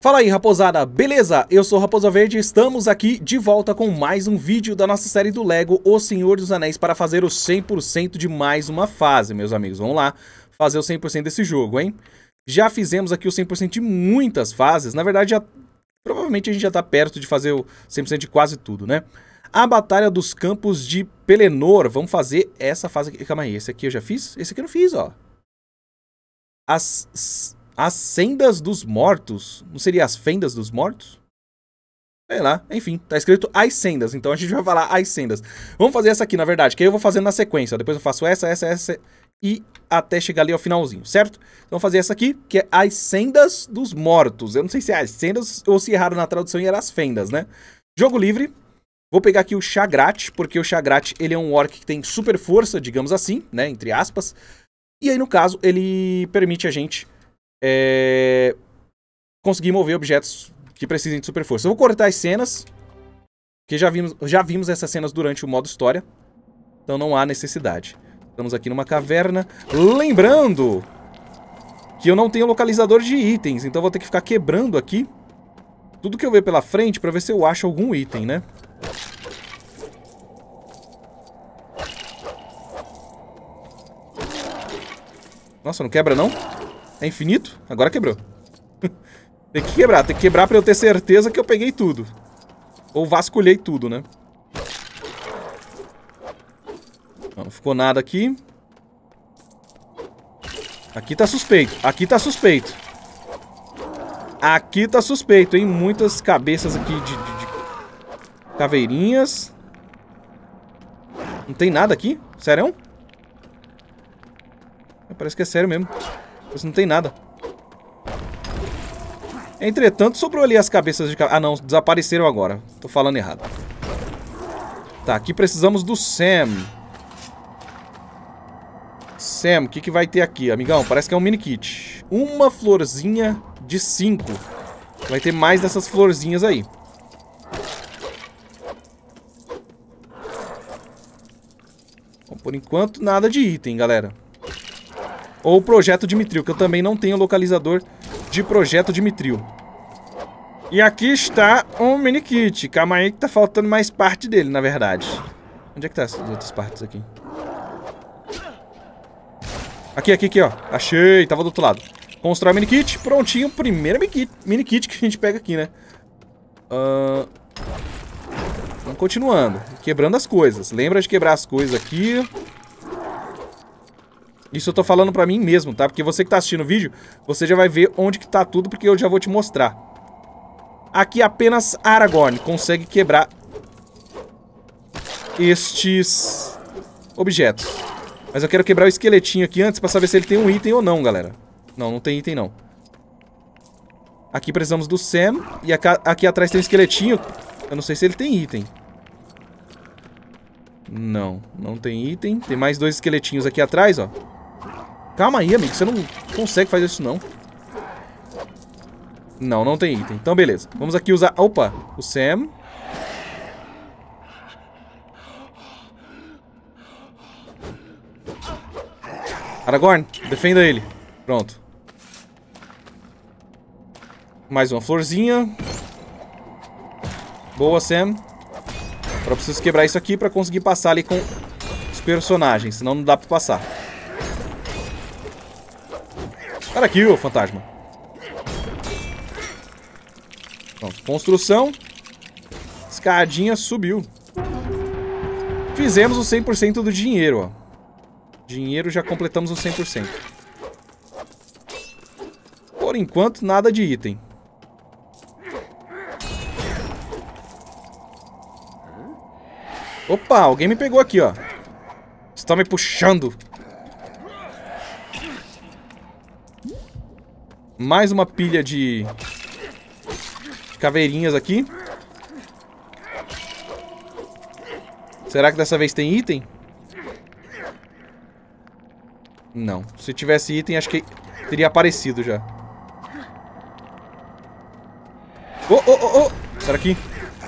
Fala aí, raposada, beleza? Eu sou o Raposa Verde e estamos aqui de volta com mais um vídeo da nossa série do Lego O Senhor dos Anéis para fazer o 100% de mais uma fase, meus amigos. Vamos lá fazer o 100% desse jogo, hein? Já fizemos aqui o 100% de muitas fases, na verdade, provavelmente a gente já tá perto de fazer o 100% de quase tudo, né? A Batalha dos Campos de Pelennor, vamos fazer essa fase aqui. Calma aí, esse aqui eu já fiz? Esse aqui eu não fiz, ó. As Sendas dos Mortos. Não seria as Fendas dos Mortos? Sei lá, enfim, tá escrito As Sendas, então a gente vai falar As Sendas. Vamos fazer essa aqui, na verdade, que aí eu vou fazendo na sequência, ó. Depois eu faço essa e até chegar ali ao finalzinho, certo? Então vou fazer essa aqui, que é As Sendas dos Mortos. Eu não sei se é As Sendas ou se erraram na tradução e era As Fendas, né? Jogo livre. Vou pegar aqui o Shagrat, porque o Shagrat, ele é um orc que tem super força, digamos assim, né, entre aspas. E aí, no caso, ele permite a gente conseguir mover objetos que precisem de super força. Eu vou cortar as cenas, porque já vimos essas cenas durante o modo história, então não há necessidade. Estamos aqui numa caverna. Lembrando que eu não tenho localizador de itens, então vou ter que ficar quebrando aqui tudo que eu ver pela frente pra ver se eu acho algum item, né? Nossa, não quebra não? É infinito? Agora quebrou. Tem que quebrar pra eu ter certeza que eu peguei tudo. Ou vasculhei tudo, né? Não ficou nada aqui. Aqui tá suspeito. Aqui tá suspeito. Aqui tá suspeito, hein? Muitas cabeças aqui de caveirinhas. Não tem nada aqui? Sério? Parece que é sério mesmo. Não tem nada. Entretanto, sobrou ali as cabeças de... Ah, não. Desapareceram agora. Tô falando errado. Tá, aqui precisamos do Sam. Sam, o que que vai ter aqui, amigão? Parece que é um mini kit. Uma florzinha de 5. Vai ter mais dessas florzinhas aí. Bom, por enquanto, nada de item, galera. Ou Projeto Dimitril, que eu também não tenho localizador de Projeto Dimitril. E aqui está um mini kit. Calma aí que tá faltando mais parte dele, na verdade. Onde é que tá essas outras partes aqui? Aqui, ó. Achei, tava do outro lado. Constrói mini kit, prontinho. Primeiro mini kit que a gente pega aqui, né? Vamos continuando. Quebrando as coisas. Lembra de quebrar as coisas aqui. Isso eu tô falando pra mim mesmo, tá? Porque você que tá assistindo o vídeo, você já vai ver onde que tá tudo, porque eu já vou te mostrar. Aqui apenas Aragorn consegue quebrar estes objetos. Mas eu quero quebrar o esqueletinho aqui antes pra saber se ele tem um item ou não, galera. Não, não tem item não. Aqui precisamos do Sam. E aqui atrás tem um esqueletinho. Eu não sei se ele tem item. Não, não tem item. Tem mais dois esqueletinhos aqui atrás, ó. Calma aí, amigo. Você não consegue fazer isso, não. Não, não tem item. Então, beleza. Vamos aqui usar... Opa! O Sam. Aragorn, defenda ele. Pronto. Mais uma florzinha. Boa, Sam. Agora eu preciso quebrar isso aqui pra conseguir passar ali com os personagens. Senão não dá pra passar. Para aqui, ô fantasma. Pronto, construção. Escadinha subiu. Fizemos o 100% do dinheiro, ó. Dinheiro já completamos o 100%. Por enquanto, nada de item. Opa, alguém me pegou aqui, ó. Está me puxando. Mais uma pilha de caveirinhas aqui. Será que dessa vez tem item? Não. Se tivesse item, acho que teria aparecido já. Oh! Será que...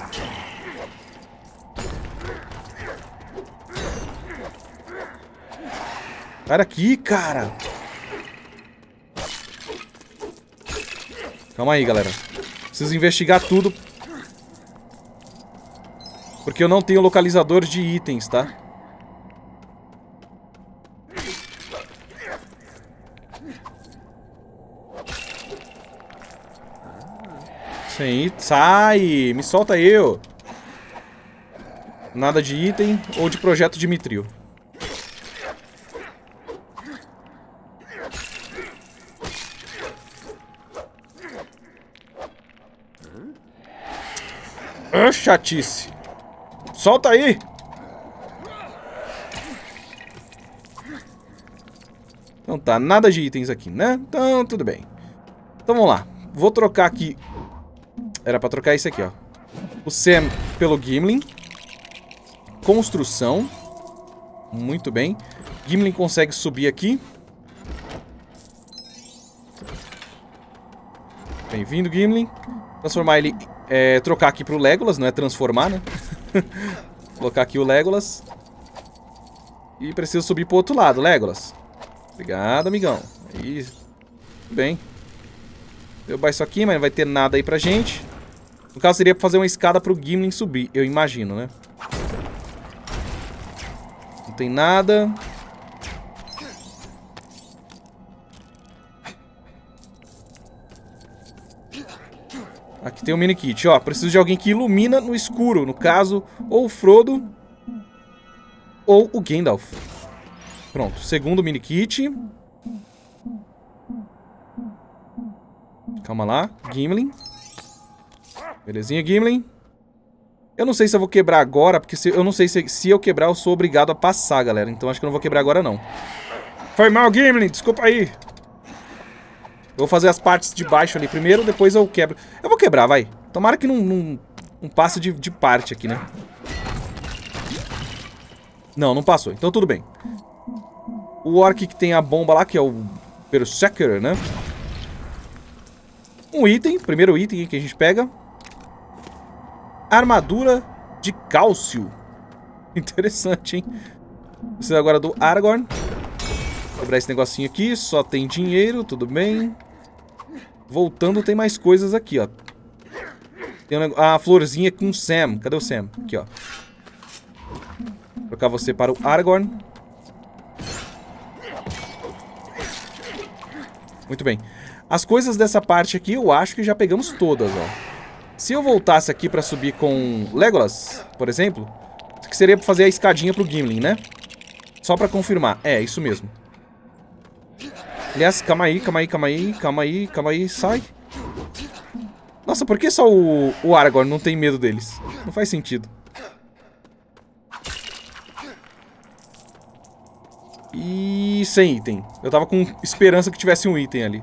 Sai daqui, cara! Calma aí, galera. Preciso investigar tudo. Porque eu não tenho localizador de itens, tá? Sim, sai! Me solta eu! Nada de item ou de projeto de Mithril. Ah, chatice! Solta aí! Então tá, nada de itens aqui, né? Então, tudo bem. Então vamos lá. Vou trocar aqui... Era pra trocar esse aqui, ó. O Sam pelo Gimli. Construção. Muito bem. Gimli consegue subir aqui. Bem-vindo, Gimli. Transformar ele... trocar aqui pro Legolas, não é transformar, né? Colocar aqui o Legolas. E preciso subir pro outro lado, Legolas. Obrigado, amigão. Aí, tudo bem. Derrubar isso aqui, mas não vai ter nada aí pra gente. No caso, seria pra fazer uma escada pro Gimli subir, eu imagino, né? Não tem nada. Aqui tem um mini kit, ó. Preciso de alguém que ilumina no escuro. No caso, ou o Frodo ou o Gandalf. Pronto, segundo mini kit. Calma lá, Gimli. Belezinha, Gimli. Eu não sei se eu vou quebrar agora, porque eu não sei se eu quebrar eu sou obrigado a passar, galera. Então acho que eu não vou quebrar agora, não. Foi mal, Gimli, desculpa aí. Eu vou fazer as partes de baixo ali primeiro, depois eu quebro. Eu vou quebrar, vai. Tomara que não passe de parte aqui, né? Não passou, então tudo bem. O orc que tem a bomba lá, que é o Berserker, né? Um item, primeiro item que a gente pega. Armadura de cálcio. Interessante, hein? Preciso agora do Aragorn. Vou quebrar esse negocinho aqui, só tem dinheiro, tudo bem. Voltando, tem mais coisas aqui, ó. Tem a florzinha com o Sam. Cadê o Sam? Aqui, ó. Vou trocar você para o Aragorn. Muito bem. As coisas dessa parte aqui, eu acho que já pegamos todas, ó. Se eu voltasse aqui pra subir com Legolas, por exemplo, isso que seria pra fazer a escadinha pro Gimli, né? Só pra confirmar. É, isso mesmo. Aliás, calma aí, sai. Nossa, por que só o Aragorn não tem medo deles? Não faz sentido. E sem item. Eu tava com esperança que tivesse um item ali.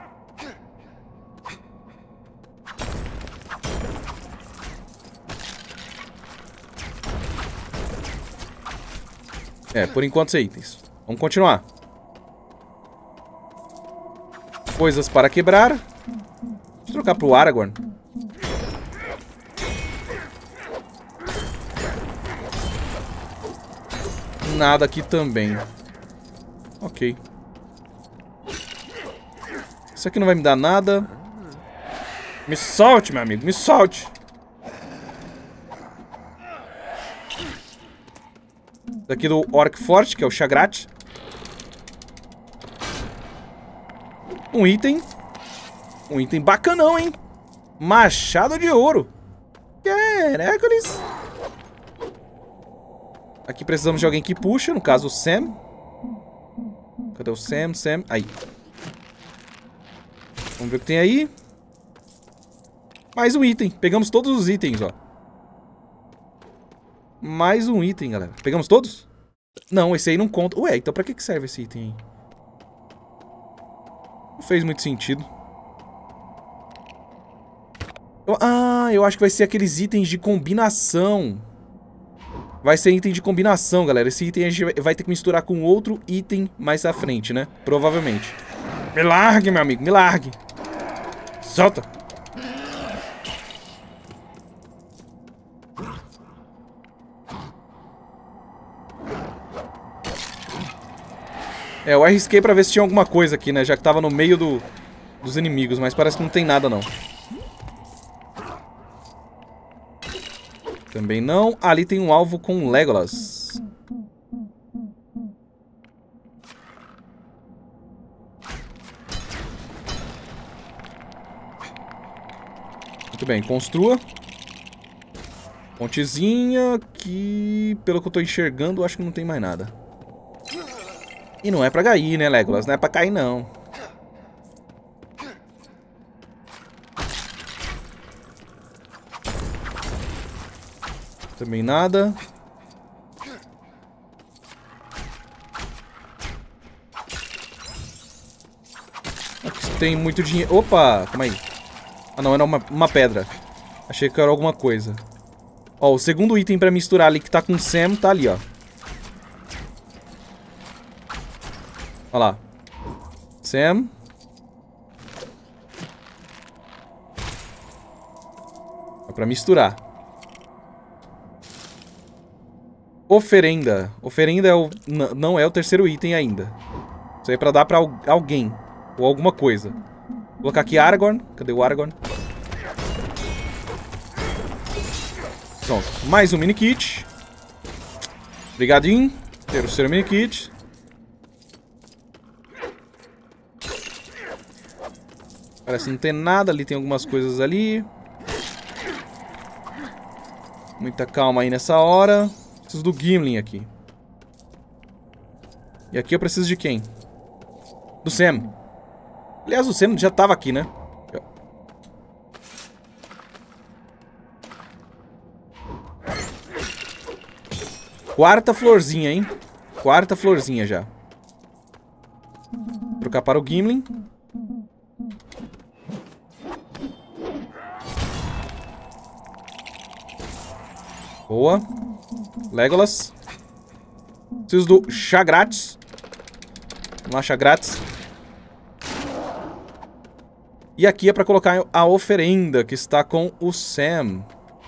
É, por enquanto sem itens. Vamos continuar. Coisas para quebrar. Deixa eu trocar pro Aragorn. Nada aqui também. Ok. Isso aqui não vai me dar nada. Me solte, meu amigo, me solte. Daqui do Orc Forte, que é o Shagrat. Um item. Um item bacanão, hein? Machado de ouro. Caracoles. Aqui precisamos de alguém que puxa, no caso o Sam. Cadê o Sam? Sam, aí. Vamos ver o que tem aí. Mais um item. Pegamos todos os itens, ó. Mais um item, galera. Pegamos todos? Não, esse aí não conta. Ué, então pra que serve esse item aí? Não fez muito sentido. Eu acho que vai ser aqueles itens de combinação. Vai ser item de combinação, galera. Esse item a gente vai ter que misturar com outro item mais à frente, né? Provavelmente. Me largue, meu amigo, me largue. Solta. É, eu arrisquei pra ver se tinha alguma coisa aqui, né? Já que tava no meio dos inimigos, mas parece que não tem nada, não. Também não. Ali tem um alvo com Legolas. Muito bem, construa. Pontezinha que, pelo que eu tô enxergando, eu acho que não tem mais nada. E não é pra cair, né, Legolas? Não é pra cair, não. Também nada. Aqui tem muito dinheiro. Opa, calma aí. Ah, não, era uma pedra. Achei que era alguma coisa. Ó, o segundo item pra misturar ali que tá com o Sam tá ali, ó. Ó lá. Sam. É pra misturar. Oferenda. Oferenda é não é o terceiro item ainda. Isso aí é pra dar pra alguém. Ou alguma coisa. Vou colocar aqui Aragorn. Cadê o Aragorn? Pronto. Mais um mini kit. Obrigadinho. Terceiro mini kit. Parece não ter nada. Ali tem algumas coisas ali. Muita calma aí nessa hora. Preciso do Gimli aqui. E aqui eu preciso de quem? Do Sam. Aliás, o Sam já tava aqui, né? Quarta florzinha, hein? Quarta florzinha já. Trocar para o Gimli. Boa. Legolas. Preciso do chá grátis. Vamos lá, chá grátis. E aqui é pra colocar a oferenda, que está com o Sam.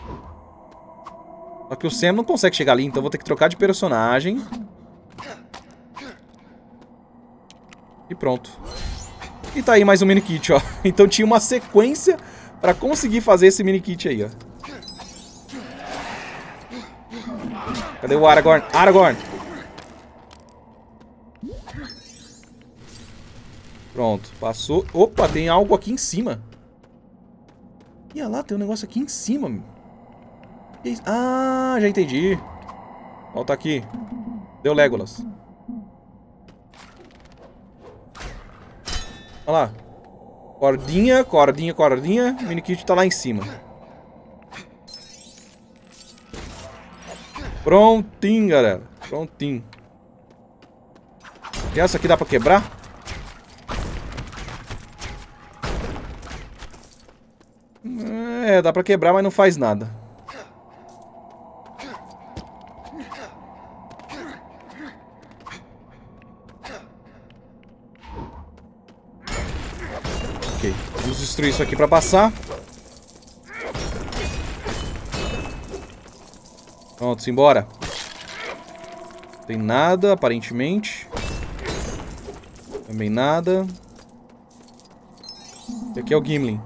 Só que o Sam não consegue chegar ali, então vou ter que trocar de personagem. E pronto. E tá aí mais um mini kit, ó. Então tinha uma sequência pra conseguir fazer esse mini kit aí, ó. Cadê o Aragorn? Aragorn! Pronto, passou. Opa, tem algo aqui em cima. E olha lá, tem um negócio aqui em cima. Ah, já entendi. Volta aqui. Deu Legolas. Olha lá. Cordinha, cordinha, cordinha. O minikit tá lá em cima. Prontinho, galera. Prontinho. E essa aqui dá pra quebrar? É, dá pra quebrar, mas não faz nada. Ok, vamos destruir isso aqui pra passar. Pronto, simbora. Não tem nada, aparentemente. Também nada. E aqui é o Gimli.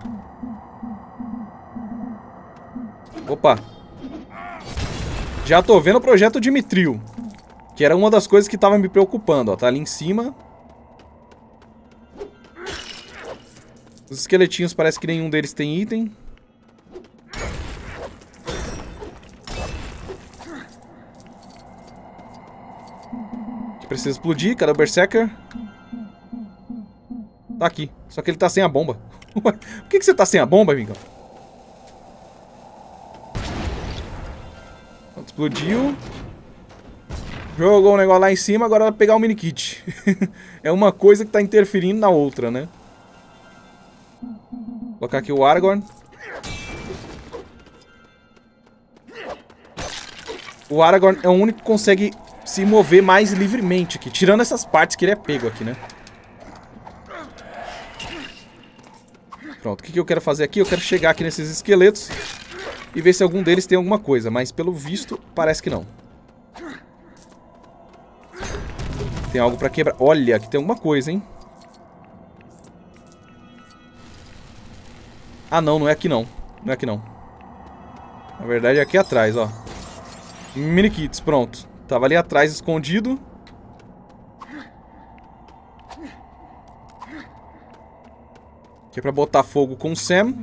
Opa. Já tô vendo o projeto de Mithril, que era uma das coisas que tava me preocupando, ó. Tá ali em cima. Os esqueletinhos parece que nenhum deles tem item. Que precisa explodir. Cadê o Berserker? Tá aqui. Só que ele tá sem a bomba. Por que você tá sem a bomba, amigão? Explodiu. Jogou um negócio lá em cima, agora vai pegar o mini kit. É uma coisa que tá interferindo na outra, né? Vou colocar aqui o Aragorn. O Aragorn é o único que consegue se mover mais livremente aqui. Tirando essas partes que ele é pego aqui, né? Pronto, o que eu quero fazer aqui? Eu quero chegar aqui nesses esqueletos e ver se algum deles tem alguma coisa. Mas pelo visto, parece que não. Tem algo pra quebrar. Olha, aqui tem alguma coisa, hein? Ah, não, não é aqui não. Não é aqui não. Na verdade é aqui atrás, ó. Mini kits, pronto. Tava ali atrás, escondido. Aqui é pra botar fogo com o Sam.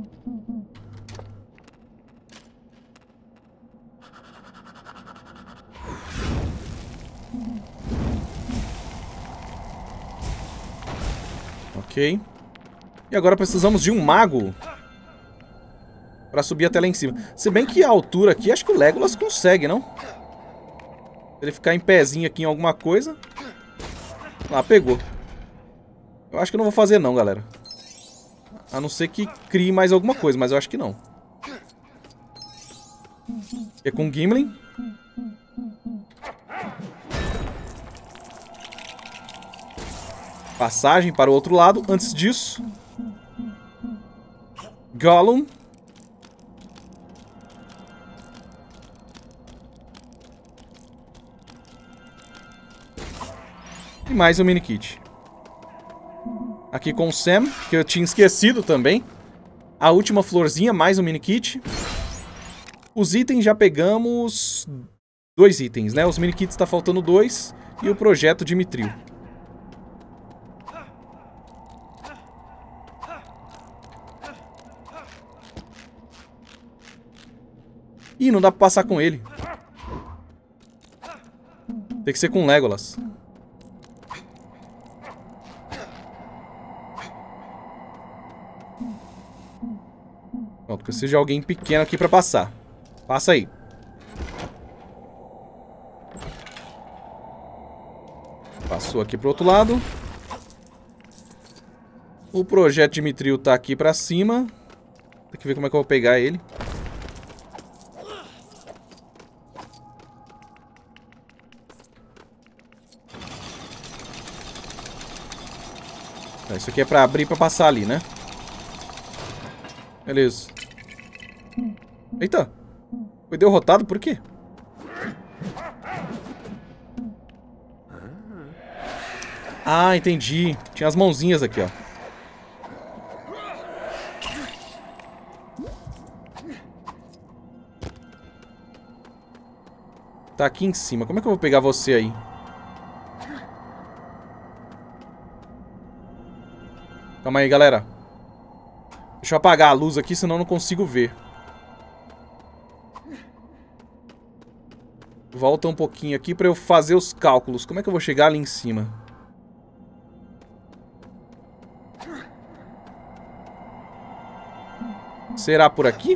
Ok. E agora precisamos de um mago pra subir até lá em cima. Se bem que a altura aqui, acho que o Legolas consegue, não? Se ele ficar em pezinho aqui em alguma coisa. Ah, pegou. Eu acho que eu não vou fazer não, galera. A não ser que crie mais alguma coisa, mas eu acho que não. É com Gimli. Passagem para o outro lado. Antes disso, Gollum. E mais um mini kit. Aqui com o Sam, que eu tinha esquecido também. A última florzinha, mais um mini kit. Os itens já pegamos 2 itens, né? Os mini kits tá faltando 2 e o projeto de Mithril. Ih, não dá pra passar com ele. Tem que ser com Legolas. Pronto, preciso de alguém pequeno aqui pra passar. Passa aí. Passou aqui pro outro lado. O projeto de Mithril tá aqui pra cima. Tem que ver como é que eu vou pegar ele. Isso aqui é pra abrir pra passar ali, né? Beleza. Eita. Foi derrotado por quê? Ah, entendi. Tinha as mãozinhas aqui, ó. Tá aqui em cima. Como é que eu vou pegar você aí? Calma aí, galera. Deixa eu apagar a luz aqui, senão eu não consigo ver. Volta um pouquinho aqui pra eu fazer os cálculos. Como é que eu vou chegar ali em cima? Será por aqui?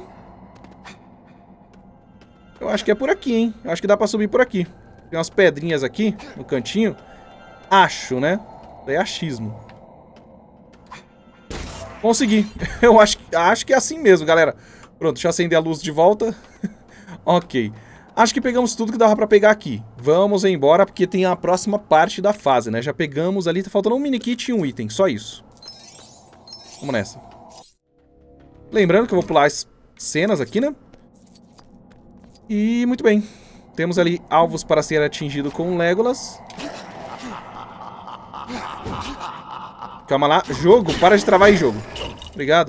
Eu acho que é por aqui, hein? Eu acho que dá pra subir por aqui. Tem umas pedrinhas aqui, no cantinho. Acho, né? É achismo. Consegui. Eu acho que é assim mesmo, galera. Pronto, deixa eu acender a luz de volta. Ok. Acho que pegamos tudo que dava pra pegar aqui. Vamos embora, porque tem a próxima parte da fase, né? Já pegamos ali, tá faltando um mini kit e um item, só isso. Vamos nessa. Lembrando que eu vou pular as cenas aqui, né? E muito bem. Temos ali alvos para ser atingido com Legolas. Calma lá. Jogo, para de travar aí, jogo. Obrigado.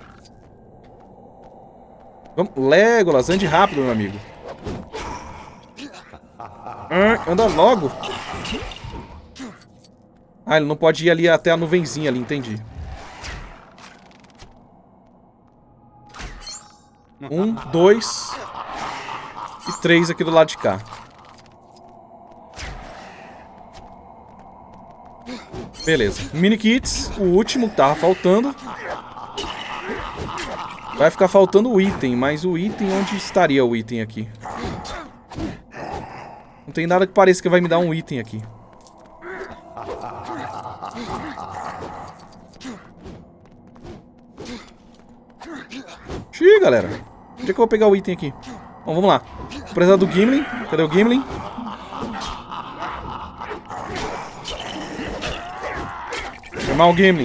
Vamos. Legolas, ande rápido, meu amigo. Anda logo. Ah, ele não pode ir ali até a nuvenzinha ali, entendi. 1, 2 e 3 aqui do lado de cá. Beleza. Mini kits, o último que tava faltando. Vai ficar faltando o item, mas o item, onde estaria o item aqui? Não tem nada que pareça que vai me dar um item aqui. Xiii, galera. Onde é que eu vou pegar o item aqui? Bom, vamos lá. Vou precisar do Gimli. Cadê o Gimli? Chamar o Gimli.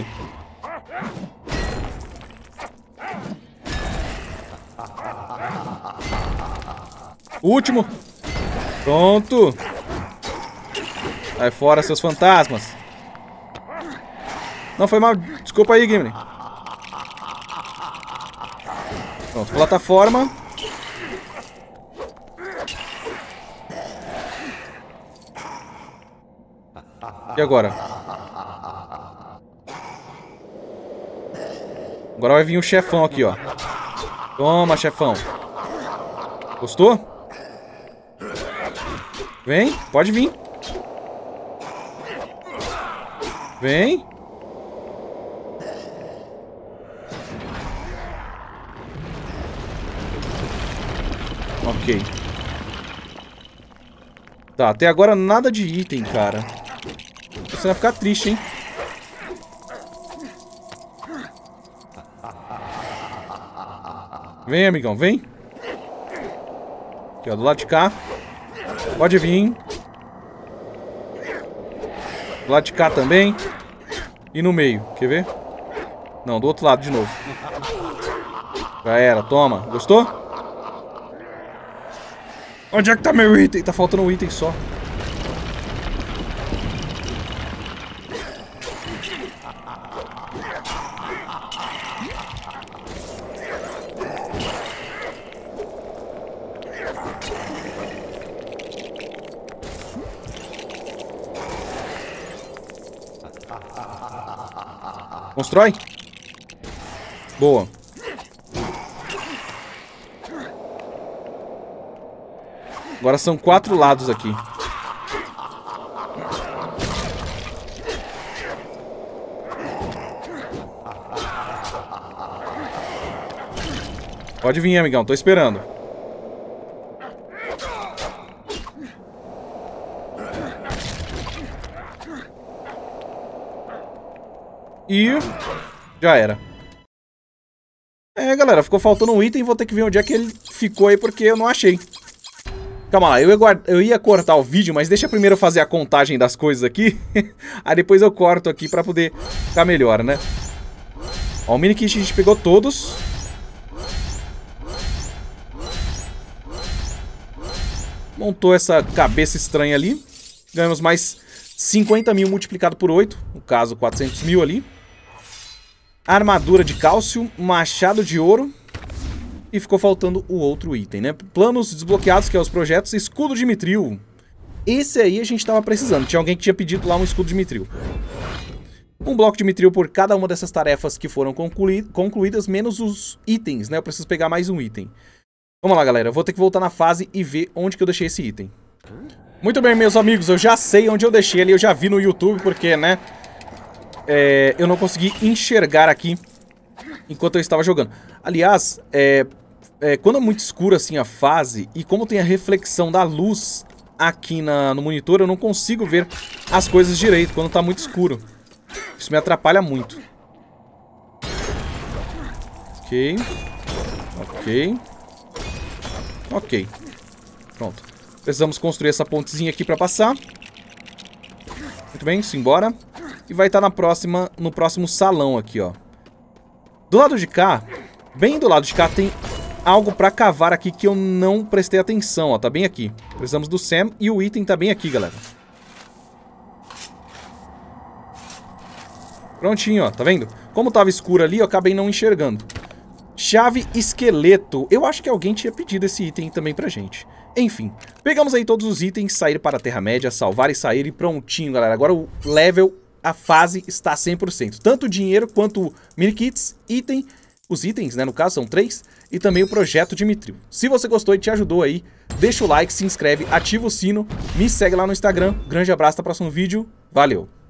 Último. Pronto. Sai fora, seus fantasmas. Não, foi mal. Desculpa aí, Gimli. Pronto, plataforma. E agora? Agora vai vir o chefão aqui, ó. Toma, chefão. Gostou? Vem, pode vir. Vem. Ok. Tá, até agora nada de item, cara. Você vai ficar triste, hein? Vem, amigão, vem. Aqui, ó, do lado de cá. Pode vir. Do lado de cá também. E no meio, quer ver? Não, do outro lado de novo. Já era, toma. Gostou? Onde é que tá meu item? Tá faltando um item só. Constrói. Boa. Agora são 4 lados aqui. Pode vir, amigão. Tô esperando. E já era. É, galera, ficou faltando um item. Vou ter que ver onde é que ele ficou aí, porque eu não achei. Calma lá, eu ia cortar o vídeo, mas deixa primeiro eu fazer a contagem das coisas aqui. Aí depois eu corto aqui pra poder ficar melhor, né? Ó, o mini kit a gente pegou todos. Montou essa cabeça estranha ali. Ganhamos mais 50 mil multiplicado por 8. No caso, 400 mil ali. Armadura de cálcio, machado de ouro. E ficou faltando o outro item, né? Planos desbloqueados, que é os projetos. Escudo de Mithril. Esse aí a gente tava precisando. Tinha alguém que tinha pedido lá um escudo de Mithril. Um bloco de Mithril por cada uma dessas tarefas que foram concluídas, menos os itens, né? Eu preciso pegar mais um item. Vamos lá, galera. Eu vou ter que voltar na fase e ver onde que eu deixei esse item. Muito bem, meus amigos. Eu já sei onde eu deixei ele. Eu já vi no YouTube, porque, né? Eu não consegui enxergar aqui enquanto eu estava jogando. Aliás, quando é muito escuro assim a fase, e como tem a reflexão da luz aqui no monitor, eu não consigo ver as coisas direito quando tá muito escuro. Isso me atrapalha muito. Ok. Ok. Ok. Pronto. Precisamos construir essa pontezinha aqui pra passar. Muito bem, simbora. E vai estar no próximo salão aqui, ó. Do lado de cá, bem do lado de cá, tem algo pra cavar aqui que eu não prestei atenção, ó. Tá bem aqui. Precisamos do Sam e o item tá bem aqui, galera. Prontinho, ó. Tá vendo? Como tava escuro ali, eu acabei não enxergando. Chave esqueleto. Eu acho que alguém tinha pedido esse item também pra gente. Enfim, pegamos aí todos os itens, sair para a Terra-média, salvar e sair e prontinho, galera. Agora o level, a fase está 100%. Tanto dinheiro quanto mini-kits, item, os itens, né, no caso são 3, e também o projeto de Mithril. Se você gostou e te ajudou aí, deixa o like, se inscreve, ativa o sino, me segue lá no Instagram. Grande abraço, até o próximo vídeo. Valeu!